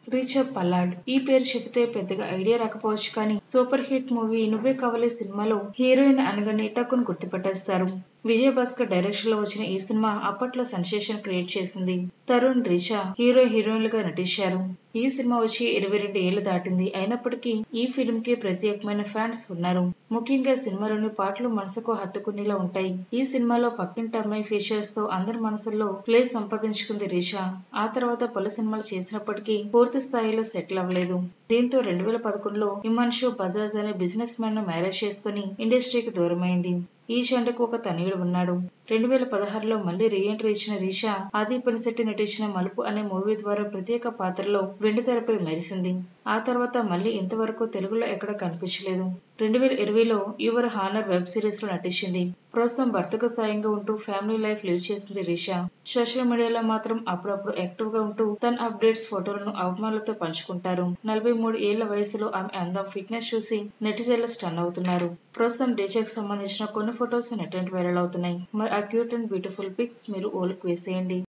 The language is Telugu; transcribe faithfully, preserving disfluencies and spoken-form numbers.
రిచా పల్లాడ్. ఈ పేరు చెబితే పెద్దగా ఐడియా రాకపోవచ్చు కానీ సూపర్ హిట్ మూవీ నువ్వే కావాలి సినిమాలో హీరోయిన్ అనగానే టక్కును గుర్తుపట్టేస్తారు. విజయ్ భాస్కర్ డైరెక్షన్ లో వచ్చిన ఈ సినిమా అప్పట్లో సెన్సేషన్ క్రియేట్ చేసింది. తరుణ్, రిచా హీరో హీరోయిన్లుగా నటించారు. ఈ సినిమా వచ్చి ఇరవై రెండు ఏళ్లు దాటింది. అయినప్పటికీ ఈ ఫిల్మ్ కి ప్రత్యేకమైన ఫ్యాన్స్ ఉన్నారు. ముఖ్యంగా సినిమాలోని పాటలు మనసుకు హత్తుకునేలా ఉంటాయి. ఈ సినిమాలో పక్కింటి అమ్మాయి ఫీచర్స్ తో అందరి మనసుల్లో ప్లేస్ సంపాదించుకుంది రిచా. ఆ తర్వాత పలు సినిమాలు చేసినప్పటికీ పూర్తి స్థాయిలో సెటిల్ అవ్వలేదు. దీంతో రెండు వేల పదకొండులో హిమాన్షు బజాజ్ అనే బిజినెస్ మ్యాన్ ను మ్యారేజ్ చేసుకుని ఇండస్ట్రీకి దూరమైంది. ఈ జంటకు ఒక తనయుడు ఉన్నాడు. రెండు వేల పదహారులో మళ్లీ రీఎంట్రీ ఇచ్చిన రిచా ఆది పినిశెట్టి నటించిన మలుపు అనే మూవీ ద్వారా ప్రత్యేక పాత్రలో వెండితెరపై మెరిసింది. ఆ తర్వాత మళ్లీ ఇంతవరకు తెలుగులో ఎక్కడ కనిపించలేదు. రెండు వేల ఇరవైలో యువర్ హానర్ వెబ్ సిరీస్ లో నటించింది. ప్రస్తుతం భర్తకు సాయంగా ఉంటూ ఫ్యామిలీ లైఫ్ లీడ్ చేసింది రిచా. సోషల్ మీడియాలో మాత్రం అప్పుడప్పుడు యాక్టివ్ గా ఉంటూ తన అప్డేట్స్, ఫోటోలను అభిమానులతో పంచుకుంటారు. నలభై మూడు ఏళ్ల వయసులో ఆమె అందం, ఫిట్నెస్ చూసి నెటిజన్లు స్టన్ అవుతున్నారు. ప్రస్తుతం రిచాకు సంబంధించిన కొన్ని ఫోటోస్ నెట్ వైరల్ అవుతున్నాయి. మరి ఆ క్యూట్ అండ్ బ్యూటిఫుల్ పిక్స్ మీరు ఓ లుక్ వేసేయండి.